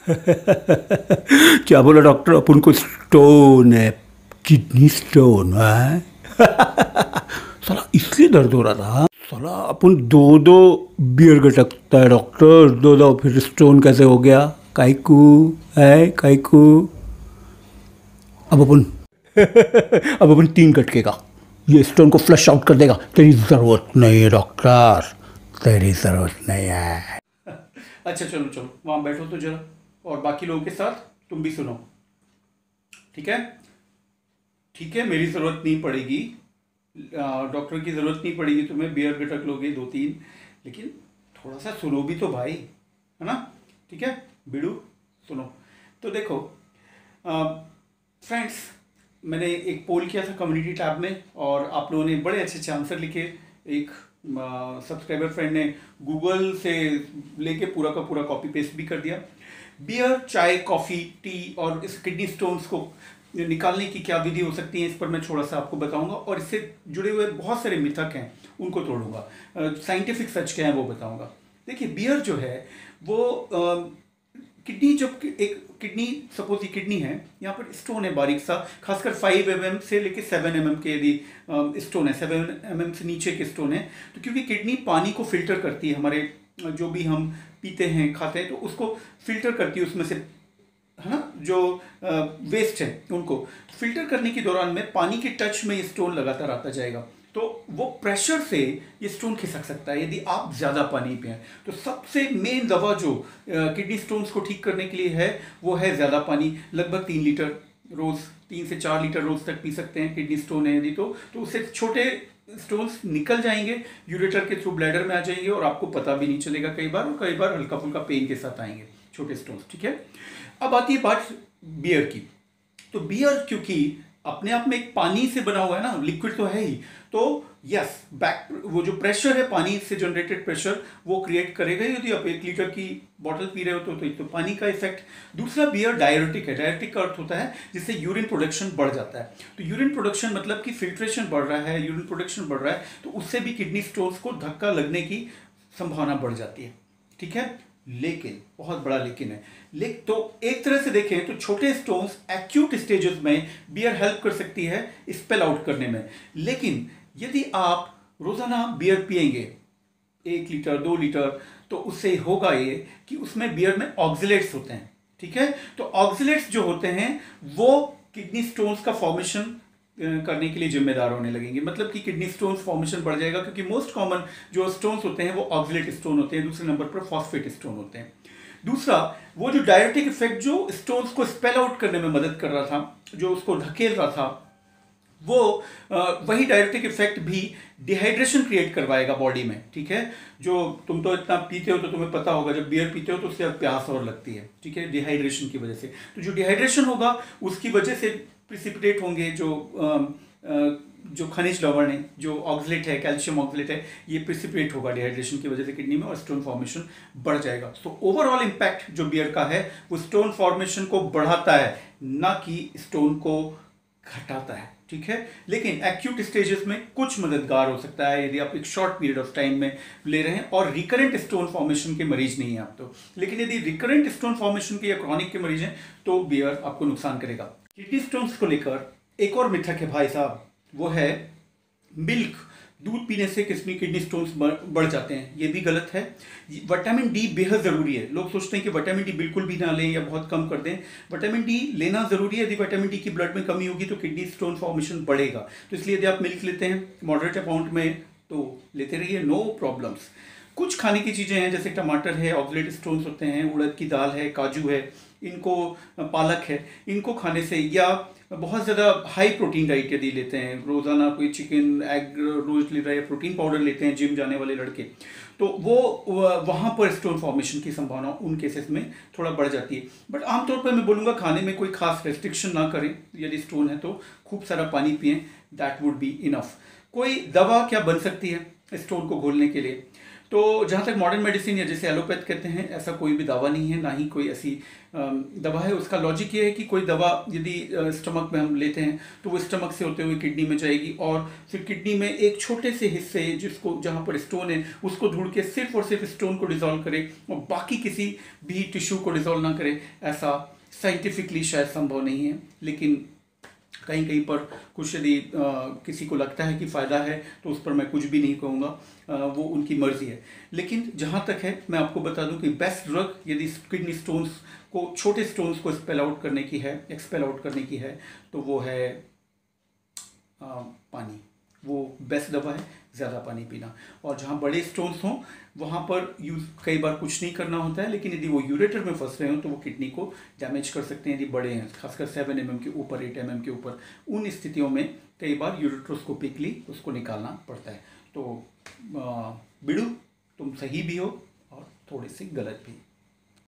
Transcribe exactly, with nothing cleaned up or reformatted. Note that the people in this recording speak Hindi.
क्या बोला डॉक्टर? अपन को स्टोन है, किडनी स्टोन है। साला इसलिए दर्द हो रहा था। साला अपन दो दो बियर गटकता है डॉक्टर, दो दो, फिर स्टोन कैसे हो गया? काइकू है काइकू। अब अपन अब अपन तीन गटकेगा, ये स्टोन को फ्लश आउट कर देगा। तेरी जरूरत नहीं है डॉक्टर, तेरी जरूरत नहीं है। अच्छा चलो चलो वहाँ बैठो तो जरा, और बाकी लोगों के साथ तुम भी सुनो, ठीक है? ठीक है, मेरी ज़रूरत नहीं पड़ेगी, डॉक्टर की ज़रूरत नहीं पड़ेगी तुम्हें, बियर गटक लोगे दो तीन, लेकिन थोड़ा सा सुनो भी तो भाई, है ना? ठीक है बिड़ू, सुनो। तो देखो फ्रेंड्स, मैंने एक पोल किया था कम्युनिटी टैब में, और आप लोगों ने बड़े अच्छे अच्छे आंसर लिखे। एक सब्सक्राइबर फ्रेंड ने गूगल से लेके पूरा का पूरा कॉपी पेस्ट भी कर दिया। बियर, चाय, कॉफ़ी, टी और इस किडनी स्टोन्स को निकालने की क्या विधि हो सकती है, इस पर मैं थोड़ा सा आपको बताऊंगा, और इससे जुड़े हुए बहुत सारे मिथक हैं उनको तोड़ूंगा, साइंटिफिक सच क्या है वो बताऊंगा। देखिए बियर जो है वो किडनी, जब एक किडनी, सपोज ये किडनी है, यहाँ पर स्टोन है बारीक सा, खासकर फाइव एम एम से लेके सेवन एम एम के यदि स्टोन है, सेवन एम एम से नीचे के स्टोन है, तो क्योंकि किडनी पानी को फिल्टर करती है, हमारे जो भी हम पीते हैं खाते हैं तो उसको फिल्टर करती है उसमें से, है ना, जो वेस्ट है उनको, तो फिल्टर करने के दौरान में पानी के टच में ये स्टोन लगातार आता जाएगा, तो वो प्रेशर से ये स्टोन खिसक सकता है यदि आप ज़्यादा पानी पिएं। तो सबसे मेन दवा जो किडनी स्टोन्स को ठीक करने के लिए है वो है ज़्यादा पानी, लगभग तीन लीटर रोज़, तीन से चार लीटर रोज़ तक पी सकते हैं। किडनी स्टोन है यदि तो तो उससे छोटे स्टोन्स निकल जाएंगे, यूरेटर के थ्रू ब्लैडर में आ जाएंगे और आपको पता भी नहीं चलेगा कई बार, और कई बार हल्का फुल्का पेन के साथ आएंगे छोटे स्टोन्स, ठीक है? अब आती है बात बियर की। तो बियर क्योंकि अपने आप में एक पानी से बना हुआ है ना, लिक्विड तो है ही, तो यस बैक वो जो प्रेशर है पानी से जनरेटेड प्रेशर वो क्रिएट करेगा। यदि आप एक लीटर की बॉटल पी रहे हो तो, तो एक तो पानी का इफेक्ट। दूसरा बियर डायरेटिक है, डायरेटिक का अर्थ होता है जिससे यूरिन प्रोडक्शन बढ़ जाता है। तो यूरिन प्रोडक्शन मतलब कि फिल्ट्रेशन बढ़ रहा है, यूरिन प्रोडक्शन बढ़ रहा है, तो उससे भी किडनी स्टोन्स को धक्का लगने की संभावना बढ़ जाती है, ठीक है? लेकिन बहुत बड़ा लेकिन है, लेकिन तो एक तरह से देखें तो छोटे स्टोन्स एक्यूट स्टेजेस में बियर हेल्प कर सकती है स्पेल आउट करने में। लेकिन यदि आप रोजाना बियर पिएंगे एक लीटर दो लीटर, तो उससे होगा ये कि उसमें बियर में ऑक्सिलेट्स होते हैं, ठीक है? तो ऑक्सिलेट्स जो होते हैं वो किडनी स्टोन्स का फॉर्मेशन करने के लिए जिम्मेदार होने लगेंगे, मतलब कि किडनी स्टोन्स फॉर्मेशन बढ़ जाएगा, क्योंकि मोस्ट कॉमन जो स्टोन्स होते हैं वो ऑक्सिलेट स्टोन होते हैं, दूसरे नंबर पर फॉस्फेट स्टोन होते हैं। दूसरा वो जो डायरेटिक इफेक्ट जो स्टोन्स को स्पेल आउट करने में मदद कर रहा था, जो उसको धकेल रहा था, वो वही डायरेटिक इफेक्ट भी डिहाइड्रेशन क्रिएट करवाएगा बॉडी में, ठीक है? जो तुम तो इतना पीते हो तो तुम्हें पता होगा, जब बियर पीते हो तो उससे प्यास और लगती है, ठीक है, डिहाइड्रेशन की वजह से। तो जो डिहाइड्रेशन होगा उसकी वजह से प्रिसिपिटेट होंगे जो आ, आ, जो खनिज लवण है, जो ऑक्सलेट है, कैल्शियम ऑक्सलेट है, ये प्रिसिपिटेट होगा डिहाइड्रेशन की वजह से किडनी में, और स्टोन फॉर्मेशन बढ़ जाएगा। तो ओवरऑल इंपैक्ट जो बियर का है वो स्टोन फॉर्मेशन को बढ़ाता है, ना कि स्टोन को घटाता है, ठीक है? लेकिन एक्यूट स्टेजेस में कुछ मददगार हो सकता है यदि आप एक शॉर्ट पीरियड ऑफ टाइम में ले रहे हैं और रिकरेंट स्टोन फॉर्मेशन के मरीज नहीं है आप तो। लेकिन यदि रिकरेंट स्टोन फॉर्मेशन के या क्रॉनिक के मरीज हैं तो बियर आपको नुकसान करेगा। किडनी स्टोन्स को लेकर एक और मिथक है भाई साहब, वो है मिल्क, दूध पीने से किडनी किडनी स्टोन्स बढ़ जाते हैं। ये भी गलत है। विटामिन डी बेहद ज़रूरी है। लोग सोचते हैं कि विटामिन डी बिल्कुल भी ना लें या बहुत कम कर दें। विटामिन डी लेना ज़रूरी है। यदि विटामिन डी की ब्लड में कमी होगी तो किडनी स्टोन फॉर्मेशन बढ़ेगा। तो इसलिए यदि आप मिल्क लेते हैं मॉडरेट अमाउंट में तो लेते रहिए, नो प्रॉब्लम्स। कुछ खाने की चीज़ें हैं जैसे टमाटर है, ऑक्सलेट स्टोन्स होते हैं, उड़द की दाल है, काजू है, इनको, पालक है, इनको खाने से, या बहुत ज़्यादा हाई प्रोटीन डाइट यदि लेते हैं, रोज़ाना कोई चिकन एग रोज ले रहे हैं, प्रोटीन पाउडर लेते हैं जिम जाने वाले लड़के, तो वो वहाँ पर स्टोन फॉर्मेशन की संभावना उन केसेस में थोड़ा बढ़ जाती है। बट आमतौर पर मैं बोलूँगा खाने में कोई खास रेस्ट्रिक्शन ना करें। यदि स्टोन है तो खूब सारा पानी पिएं, दैट वुड बी इनफ। कोई दवा क्या बन सकती है स्टोन को घोलने के लिए? तो जहाँ तक मॉडर्न मेडिसिन या जैसे एलोपैथ कहते हैं, ऐसा कोई भी दवा नहीं है, ना ही कोई ऐसी अम, दवा है। उसका लॉजिक ये है कि कोई दवा यदि स्टमक में हम लेते हैं तो वो स्टमक से होते हुए किडनी में जाएगी और फिर किडनी में एक छोटे से हिस्से जिसको जहाँ पर स्टोन है उसको ढूंढ के सिर्फ और सिर्फ स्टोन को डिसॉल्व करे और बाकी किसी भी टिश्यू को डिसॉल्व ना करे, ऐसा साइंटिफिकली शायद संभव नहीं है। लेकिन कहीं कहीं पर कुछ यदि अ, किसी को लगता है कि फ़ायदा है तो उस पर मैं कुछ भी नहीं कहूँगा, अ, वो उनकी मर्ज़ी है। लेकिन जहाँ तक है मैं आपको बता दूं कि बेस्ट ड्रग यदि किडनी स्टोन्स को, छोटे स्टोन्स को स्पेल आउट करने की है, एक्सपेल आउट करने की है, तो वो है आ, पानी। वो बेस्ट दवा है, ज़्यादा पानी पीना। और जहाँ बड़े स्टोन्स हों वहाँ पर यूज कई बार कुछ नहीं करना होता है, लेकिन यदि वो यूरेटर में फंस रहे हो तो वो किडनी को डैमेज कर सकते हैं यदि बड़े हैं, खासकर सेवन एम एम के ऊपर, एट एम एम के ऊपर। उन स्थितियों में कई बार यूरेट्रोस्कोपिकली उसको निकालना पड़ता है। तो बिड़ू, तुम सही भी हो और थोड़े से गलत भी।